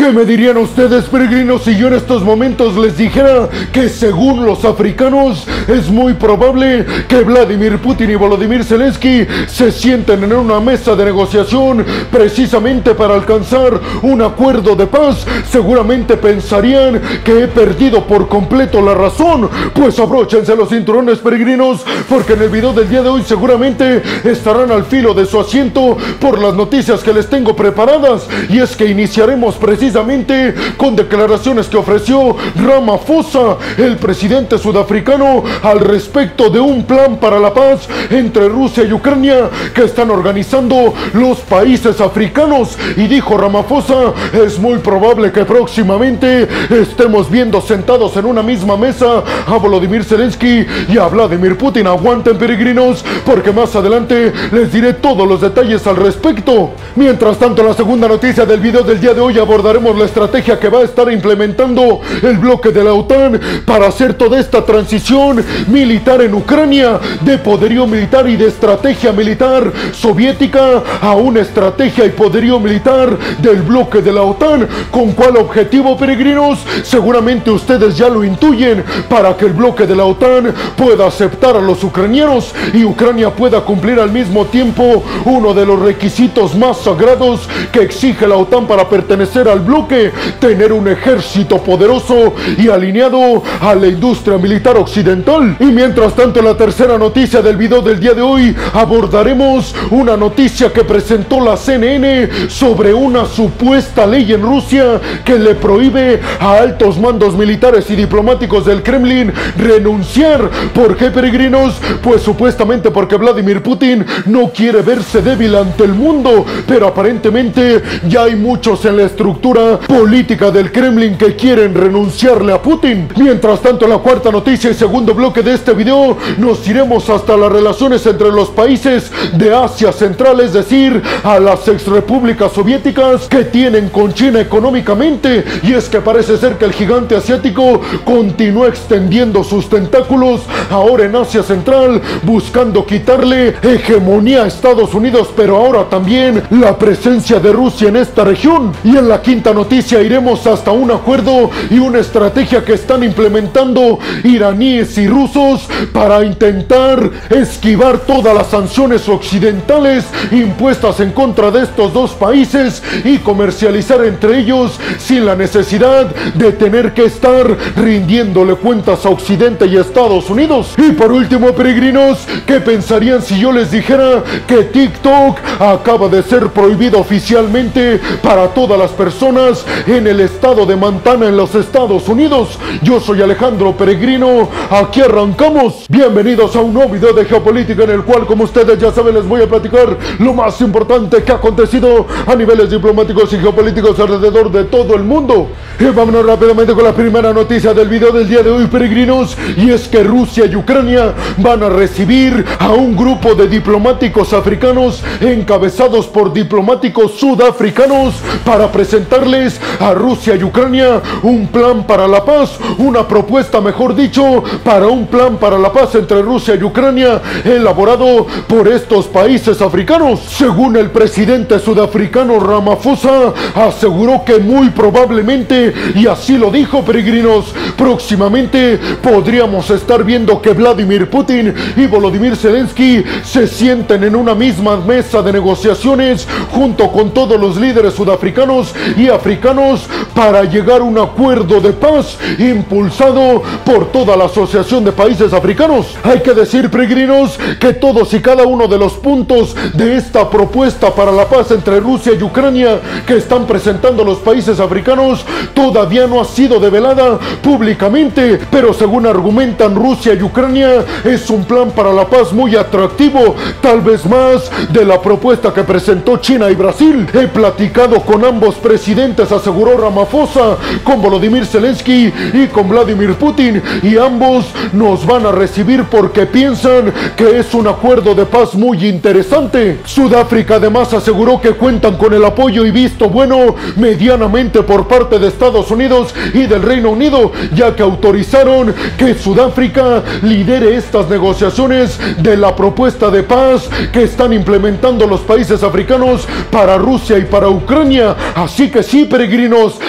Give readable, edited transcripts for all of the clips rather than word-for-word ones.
¿Qué me dirían ustedes, peregrinos, si yo en estos momentos les dijera que según los africanos es muy probable que Vladimir Putin y Volodymyr Zelensky se sienten en una mesa de negociación precisamente para alcanzar un acuerdo de paz? Seguramente pensarían que he perdido por completo la razón. Pues abróchense los cinturones, peregrinos, porque en el video del día de hoy seguramente estarán al filo de su asiento por las noticias que les tengo preparadas. Y es que iniciaremos precisamente con declaraciones que ofreció Ramaphosa, el presidente sudafricano, al respecto de un plan para la paz entre Rusia y Ucrania que están organizando los países africanos. Y dijo Ramaphosa: es muy probable que próximamente estemos viendo sentados en una misma mesa a Volodymyr Zelensky y a Vladimir Putin. Aguanten, peregrinos, porque más adelante les diré todos los detalles al respecto. Mientras tanto, en la segunda noticia del video del día de hoy abordaremos la estrategia que va a estar implementando el bloque de la OTAN para hacer toda esta transición militar en Ucrania, de poderío militar y de estrategia militar soviética a una estrategia y poderío militar del bloque de la OTAN. ¿Con cuál objetivo, peregrinos? Seguramente ustedes ya lo intuyen: para que el bloque de la OTAN pueda aceptar a los ucranianos y Ucrania pueda cumplir al mismo tiempo uno de los requisitos más sagrados que exige la OTAN para pertenecer al bloque: tener un ejército poderoso y alineado a la industria militar occidental. Y mientras tanto, en la tercera noticia del video del día de hoy abordaremos una noticia que presentó la CNN sobre una supuesta ley en Rusia que le prohíbe a altos mandos militares y diplomáticos del Kremlin renunciar. ¿Por qué, peregrinos? Pues supuestamente porque Vladimir Putin no quiere verse débil ante el mundo, pero aparentemente ya hay muchos en la estructura política del Kremlin que quieren renunciarle a Putin. Mientras tanto, en la cuarta noticia y segundo bloque de este video nos iremos hasta las relaciones entre los países de Asia Central, es decir, a las exrepúblicas soviéticas que tienen con China económicamente. Y es que parece ser que el gigante asiático continúa extendiendo sus tentáculos ahora en Asia Central, buscando quitarle hegemonía a Estados Unidos, pero ahora también la presencia de Rusia en esta región. Y en la quinta noticia iremos hasta un acuerdo y una estrategia que están implementando iraníes y rusos para intentar esquivar todas las sanciones occidentales impuestas en contra de estos dos países y comercializar entre ellos sin la necesidad de tener que estar rindiéndole cuentas a Occidente y a Estados Unidos. Y por último, peregrinos, ¿qué pensarían si yo les dijera que TikTok acaba de ser prohibido oficialmente para todas las personas en el estado de Montana, en los Estados Unidos? Yo soy Alejandro Peregrino, aquí arrancamos. Bienvenidos a un nuevo video de geopolítica en el cual, como ustedes ya saben, les voy a platicar lo más importante que ha acontecido a niveles diplomáticos y geopolíticos alrededor de todo el mundo. Y vámonos rápidamente con la primera noticia del video del día de hoy, peregrinos, y es que Rusia y Ucrania van a recibir a un grupo de diplomáticos africanos encabezados por diplomáticos sudafricanos para presentarles a Rusia y Ucrania un plan para la paz, una propuesta, mejor dicho, para un plan para la paz entre Rusia y Ucrania elaborado por estos países africanos. Según el presidente sudafricano Ramaphosa, aseguró que muy probablemente, y así lo dijo, peregrinos, próximamente podríamos estar viendo que Vladimir Putin y Volodymyr Zelensky se sienten en una misma mesa de negociaciones junto con todos los líderes sudafricanos y africanos para llegar a un acuerdo de paz impulsado por toda la Asociación de Países Africanos. Hay que decir, peregrinos, que todos y cada uno de los puntos de esta propuesta para la paz entre Rusia y Ucrania que están presentando los países africanos todavía no ha sido develada públicamente, pero según argumentan Rusia y Ucrania, es un plan para la paz muy atractivo, tal vez más de la propuesta que presentó China y Brasil. He platicado con ambos presidentes, aseguró Ramaphosa, con Volodymyr Zelensky y con Vladimir Putin, y ambos nos van a recibir porque piensan que es un acuerdo de paz muy interesante. Sudáfrica además aseguró que cuentan con el apoyo y visto bueno medianamente por parte de Estados Unidos y del Reino Unido, ya que autorizaron que Sudáfrica lidere estas negociaciones de la propuesta de paz que están implementando los países africanos para Rusia y para Ucrania. Así que sí, peregrinos,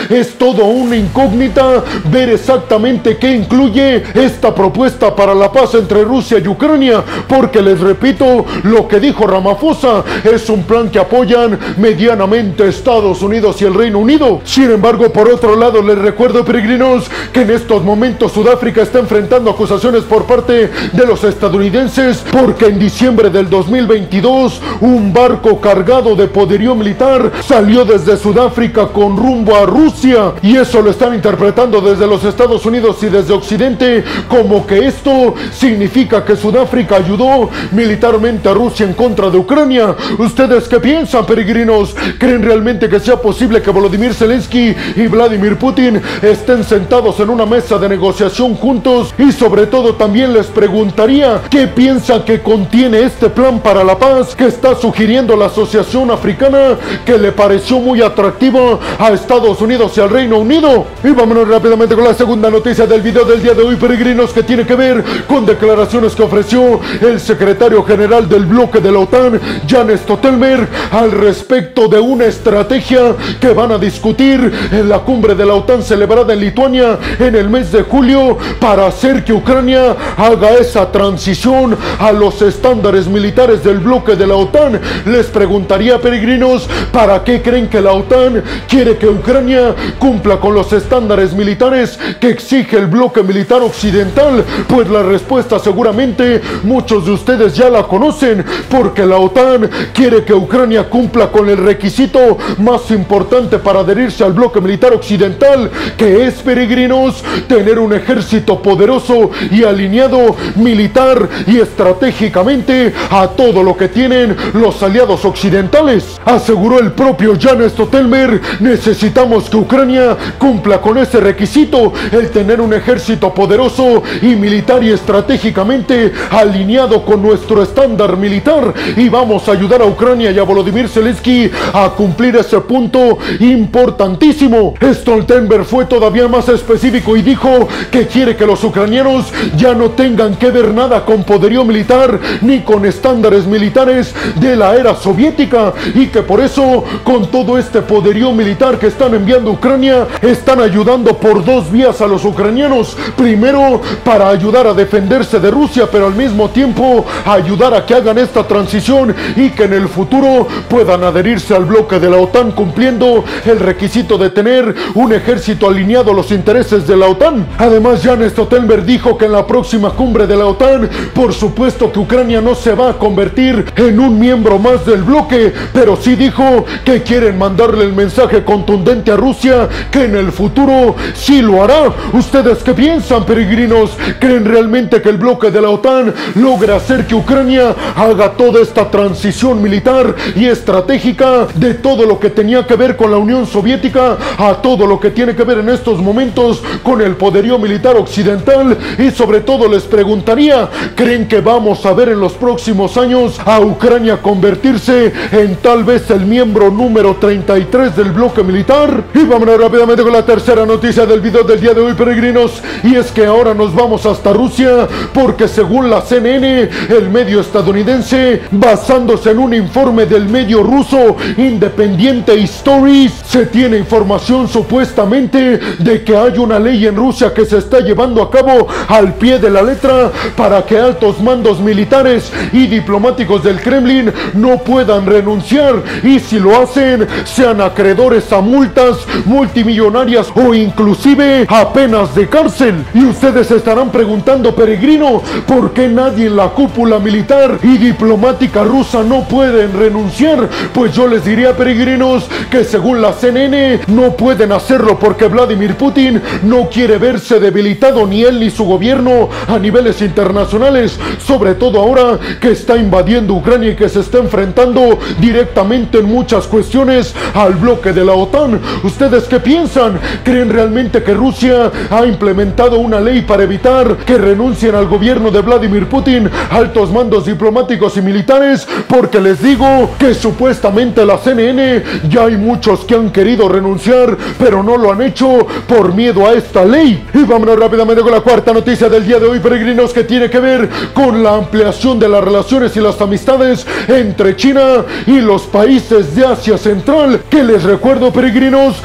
es todo una incógnita ver exactamente qué incluye esta propuesta para la paz entre Rusia y Ucrania, porque les repito, lo que dijo Ramaphosa es un plan que apoyan medianamente Estados Unidos y el Reino Unido. Sin embargo, por otro lado, les recuerdo, peregrinos, que en estos momentos Sudáfrica está enfrentando acusaciones por parte de los estadounidenses porque en diciembre del 2022 un barco cargado de poderío militar salió desde Sudáfrica con rumbo a Rusia, y eso lo están interpretando desde los Estados Unidos y desde Occidente como que esto significa que Sudáfrica ayudó militarmente a Rusia en contra de Ucrania. ¿Ustedes qué piensan, peregrinos? ¿Creen realmente que sea posible que Volodymyr Zelensky y Vladimir Putin estén sentados en una mesa de negociación juntos? Y sobre todo también les preguntaría, ¿qué piensan que contiene este plan para la paz que está sugiriendo la Asociación Africana, que le pareció muy atractivo a Estados Unidos y al Reino Unido? Y vámonos rápidamente con la segunda noticia del video del día de hoy, peregrinos, que tiene que ver con declaraciones que ofreció el secretario general del bloque de la OTAN, Jens Stoltenberg, al respecto de una estrategia que van a discutir en la cumbre de la OTAN celebrada en Lituania en el mes de julio para hacer que Ucrania haga esa transición a los estándares militares del bloque de la OTAN. Les preguntaría, peregrinos, ¿para qué creen que la OTAN quiere que Ucrania cumpla con los estándares militares que exige el bloque militar occidental? Pues la respuesta seguramente muchos de ustedes ya la conocen, porque la OTAN quiere que Ucrania cumpla con el requisito más importante para adherirse al bloque militar occidental, que es, peregrinos, tener un ejército poderoso y alineado militar y estratégicamente a todo lo que tienen los aliados occidentales. Aseguró el propio Jens Stoltenberg, necesitamos que Ucrania cumpla con ese requisito, el tener un ejército poderoso y militar y estratégicamente alineado con nuestro estándar militar, y vamos a ayudar a Ucrania y a Volodymyr Zelensky a cumplir ese punto importantísimo. Stoltenberg fue todavía más específico y dijo que quiere que los ucranianos ya no tengan que ver nada con poderío militar ni con estándares militares de la era soviética, y que por eso, con todo este poderío militar que están enviando a Ucrania, están ayudando por dos vías a los ucranianos. Primero, para ayudar a defenderse de Rusia, pero al mismo tiempo ayudar a que hagan esta transición y que en el futuro puedan adherirse al bloque de la OTAN, cumpliendo el requisito de tener un ejército alineado a los intereses de la OTAN. Además, Jens Stoltenberg dijo que en la próxima cumbre de la OTAN, por supuesto que Ucrania no se va a convertir en un miembro más del bloque, pero sí dijo que quieren mandarle el mensaje contundente a Rusia que en el futuro sí lo hará. ¿Ustedes qué piensan, peregrinos? ¿Creen realmente que el bloque de la OTAN logra hacer que Ucrania haga toda esta transición militar y estratégica de todo lo que tenía que ver con la Unión Soviética a todo lo que tiene que ver en estos momentos con el poderío militar occidental? Y sobre todo les preguntaría, ¿creen que vamos a ver en los próximos años a Ucrania convertirse en tal vez el miembro número 33 del bloque militar? Y vámonos rápidamente con la tercera noticia del video del día de hoy, peregrinos, y es que ahora nos vamos hasta Rusia, porque según la CNN, el medio estadounidense, basándose en un informe del medio ruso independiente Stories, se tiene información supuestamente de que hay una ley en Rusia que se está llevando a cabo al pie de la letra para que altos mandos militares y diplomáticos del Kremlin no puedan renunciar, y si lo hacen sean acreedores a multas multimillonarias o inclusive a penas de cárcel. Y ustedes se estarán preguntando, peregrino, ¿por qué nadie en la cúpula militar y diplomática rusa no pueden renunciar? Pues yo les diría, peregrinos, que según la CNN no pueden hacerlo porque Vladimir Putin no quiere verse debilitado, ni él ni su gobierno, a niveles internacionales, sobre todo ahora que está invadiendo Ucrania y que se está enfrentando directamente en muchas cuestiones al bloque de la OTAN. ¿Ustedes qué piensan? ¿Creen realmente que Rusia ha implementado una ley para evitar que renuncien al gobierno de Vladimir Putin altos mandos diplomáticos y militares? Porque les digo que supuestamente la CNN ya hay muchos que han querido renunciar, pero no lo han hecho por miedo a esta ley. Y vámonos rápidamente con la cuarta noticia del día de hoy, peregrinos, que tiene que ver con la ampliación de las relaciones y las amistades entre China y los países de Asia Central, que les recuerdo, peregrinos,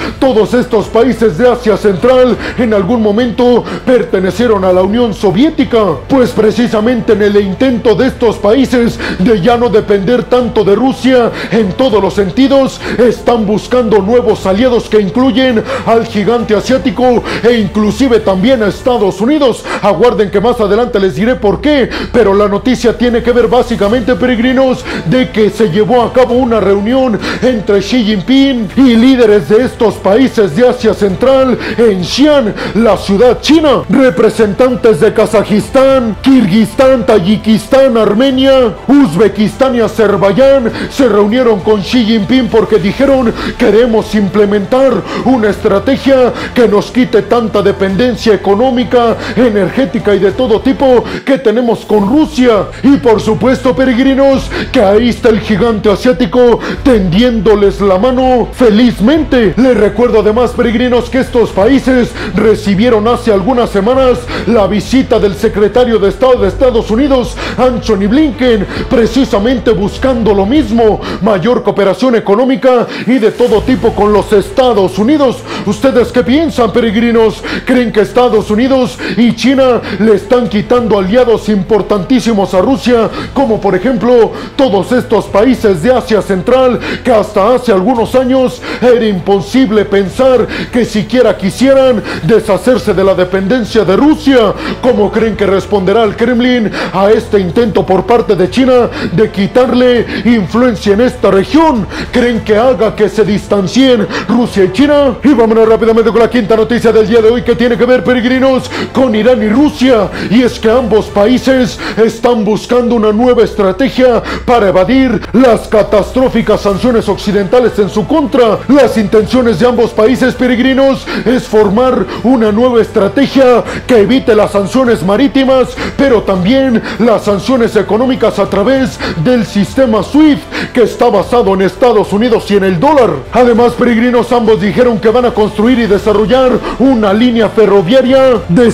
todos estos países de Asia Central en algún momento pertenecieron a la Unión Soviética, pues precisamente en el intento de estos países de ya no depender tanto de Rusia en todos los sentidos, están buscando nuevos aliados que incluyen al gigante asiático e inclusive también a Estados Unidos. Aguarden que más adelante les diré por qué, pero la noticia tiene que ver básicamente, peregrinos, de que se llevó a cabo una reunión entre Xi Jinping y líderes de estos países de Asia Central en Xi'an, la ciudad china. Representantes de Kazajistán, Kirguistán, Tayikistán, Armenia, Uzbekistán y Azerbaiyán se reunieron con Xi Jinping porque dijeron: queremos implementar una estrategia que nos quite tanta dependencia económica, energética y de todo tipo que tenemos con Rusia. Y por supuesto, peregrinos, que ahí está el gigante asiático tendiéndoles la mano felizmente. Les recuerdo además, peregrinos, que estos países recibieron hace algunas semanas la visita del secretario de Estado de Estados Unidos, Antony Blinken, precisamente buscando lo mismo: mayor cooperación económica y de todo tipo con los Estados Unidos. ¿Ustedes qué piensan, peregrinos? ¿Creen que Estados Unidos y China le están quitando aliados importantísimos a Rusia, como por ejemplo todos estos países de Asia Central que hasta hace algunos años era imposible pensar que siquiera quisieran deshacerse de la dependencia de Rusia? ¿Cómo creen que responderá el Kremlin a este intento por parte de China de quitarle influencia en esta región? ¿Creen que haga que se distancien Rusia y China? Y vámonos rápidamente con la quinta noticia del día de hoy, que tiene que ver, peregrinos, con Irán y Rusia. Y es que ambos países están buscando una nueva estrategia para evadir las catastróficas sanciones occidentales en su contra. Las intenciones de ambos países, peregrinos, es formar una nueva estrategia que evite las sanciones marítimas, pero también las sanciones económicas a través del sistema SWIFT, que está basado en Estados Unidos y en el dólar. Además, peregrinos, ambos dijeron que van a construir y desarrollar una línea ferroviaria de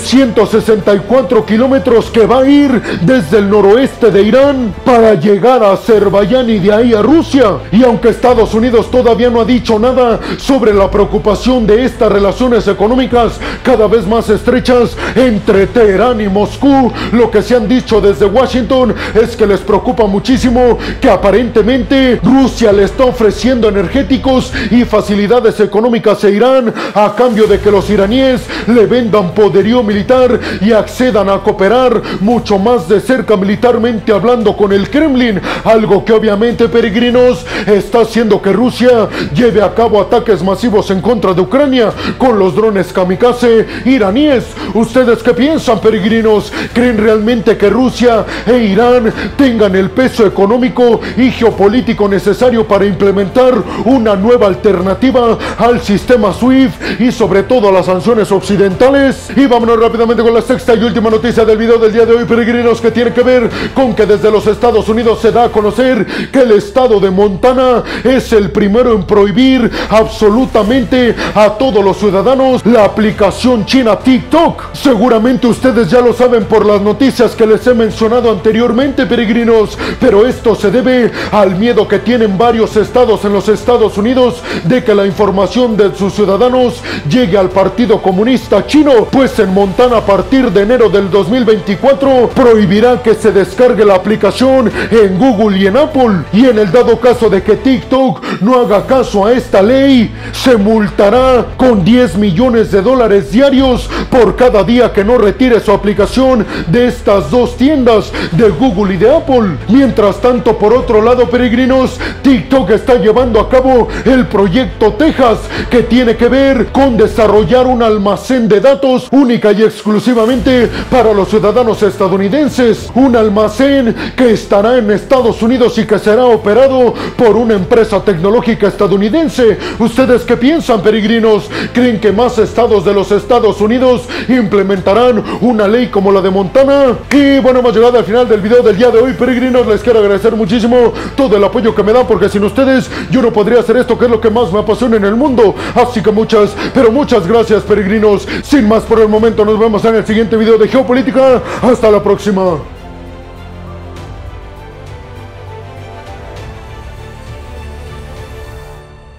164 kilómetros que va a ir desde el noroeste de Irán para llegar a Azerbaiyán y de ahí a Rusia. Y aunque Estados Unidos todavía no ha dicho nada sobre la preocupación de estas relaciones económicas cada vez más estrechas entre Teherán y Moscú, lo que se han dicho desde Washington es que les preocupa muchísimo que aparentemente Rusia le está ofreciendo energéticos y facilidades económicas a Irán a cambio de que los iraníes le vendan poderío militar y accedan a cooperar mucho más de cerca militarmente hablando con el Kremlin, algo que obviamente, peregrinos, está haciendo que Rusia lleve a cabo ataques masivos en contra de Ucrania con los drones kamikaze iraníes. ¿Ustedes qué piensan, peregrinos? ¿Creen realmente que Rusia e Irán tengan el peso económico y geopolítico necesario para implementar una nueva alternativa al sistema SWIFT y sobre todo a las sanciones occidentales? Y vámonos rápidamente con la sexta y última noticia del video del día de hoy, peregrinos, que tiene que ver con que desde los Estados Unidos se da a conocer que el estado de Montana es el primero en prohibir absolutamente a todos los ciudadanos la aplicación china TikTok. Seguramente ustedes ya lo saben por las noticias que les he mencionado anteriormente, peregrinos, pero esto se debe al miedo que tienen varios estados en los Estados Unidos de que la información de sus ciudadanos llegue al Partido Comunista Chino, pues en Montana a partir de enero del 2024 prohibirá que se descargue la aplicación en Google y en Apple, y en el dado caso de que TikTok no haga caso a esta ley, se multará con $10 millones diarios por cada día que no retire su aplicación de estas dos tiendas, de Google y de Apple. Mientras tanto, por otro lado, peregrinos, TikTok está llevando a cabo el proyecto Texas, que tiene que ver con desarrollar un almacén de datos única y exclusivamente para los ciudadanos estadounidenses, un almacén que estará en Estados Unidos y que será operado por una empresa tecnológica estadounidense. ¿Ustedes qué piensan, peregrinos? ¿Creen que más estados de los Estados Unidos implementarán una ley como la de Montana? Y bueno, hemos llegado al final del video del día de hoy, peregrinos. Les quiero agradecer muchísimo todo el apoyo que me dan, porque sin ustedes yo no podría hacer esto, que es lo que más me apasiona en el mundo. Así que muchas, pero muchas gracias, peregrinos. Sin más por el momento, nos vemos en el siguiente video de Geopolítica. Hasta la próxima.